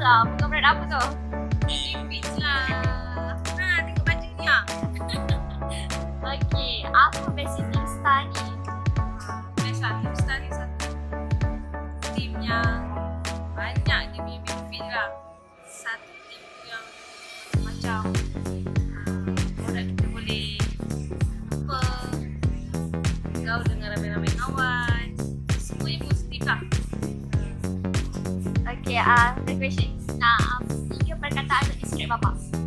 lah. Bukan brand apa tu? Fitch lah. Ha, tengok baju ni ah. Okay, apa basic team star ni? Best lah, team star ni satu team yang banyak dia punya benefit lah. Satu team yang macam orang kita boleh jumpa, gaul dengan ramai-ramai kawan. Semuanya positif lah. Okay, the question is, 3 perkataan untuk describe Bapak.